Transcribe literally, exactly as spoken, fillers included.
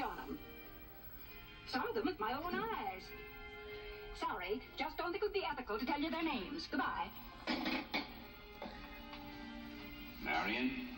on them. Saw them with my own eyes. Sorry, just don't think it would be ethical to tell you their names. Goodbye. Marion?